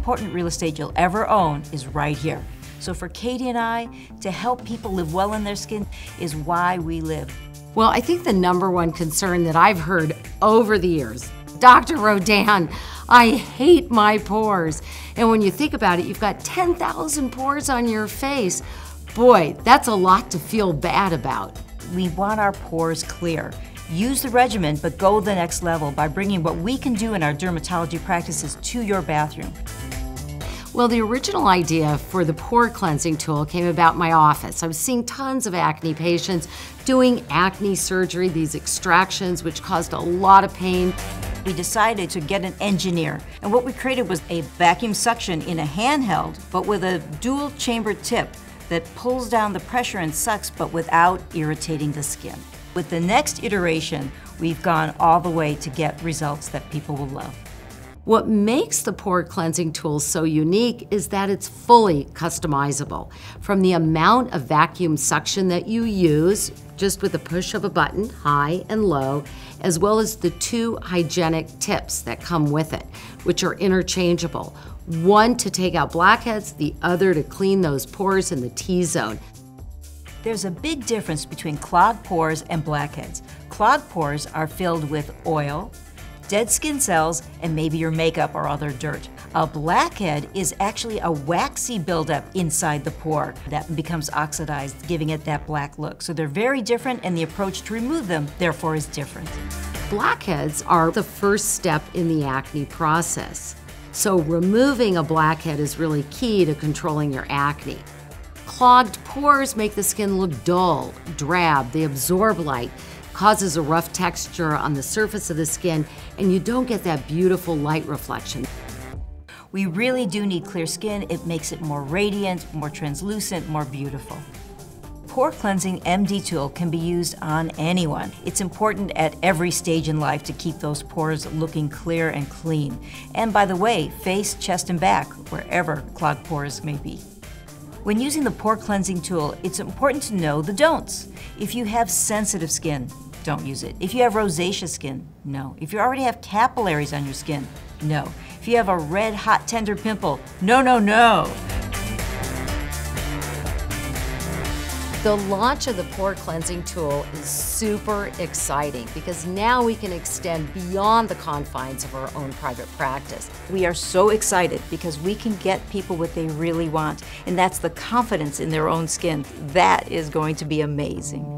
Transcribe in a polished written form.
important real estate you'll ever own is right here. So for Katie and I, to help people live well in their skin is why we live. Well, I think the #1 concern that I've heard over the years, Dr. Rodan, I hate my pores. And when you think about it, you've got 10,000 pores on your face. Boy, that's a lot to feel bad about. We want our pores clear. Use the regimen, but go the next level by bringing what we can do in our dermatology practices to your bathroom. Well, the original idea for the pore cleansing tool came about in my office. I was seeing tons of acne patients doing acne surgery, these extractions, which caused a lot of pain. We decided to get an engineer, and what we created was a vacuum suction in a handheld, but with a dual chamber tip that pulls down the pressure and sucks, but without irritating the skin. With the next iteration, we've gone all the way to get results that people will love. What makes the pore cleansing tool so unique is that it's fully customizable. From the amount of vacuum suction that you use, just with the push of a button, high and low, as well as the 2 hygienic tips that come with it, which are interchangeable. One to take out blackheads, the other to clean those pores in the T-zone. There's a big difference between clogged pores and blackheads. Clogged pores are filled with oil, dead skin cells, and maybe your makeup or other dirt. A blackhead is actually a waxy buildup inside the pore that becomes oxidized, giving it that black look. So they're very different, and the approach to remove them, therefore, is different. Blackheads are the first step in the acne process. So removing a blackhead is really key to controlling your acne. Clogged pores make the skin look dull, drab, they absorb light, causes a rough texture on the surface of the skin, and you don't get that beautiful light reflection. We really do need clear skin. It makes it more radiant, more translucent, more beautiful. Pore Cleansing MD tool can be used on anyone. It's important at every stage in life to keep those pores looking clear and clean. And by the way, face, chest, and back, wherever clogged pores may be. When using the Pore Cleansing tool, it's important to know the don'ts. If you have sensitive skin, don't use it. If you have rosacea skin, no. If you already have capillaries on your skin, no. If you have a red, hot, tender pimple, no, no, no. The launch of the Pore Cleansing tool is super exciting because now we can extend beyond the confines of our own private practice. We are so excited because we can get people what they really want, and that's the confidence in their own skin. That is going to be amazing.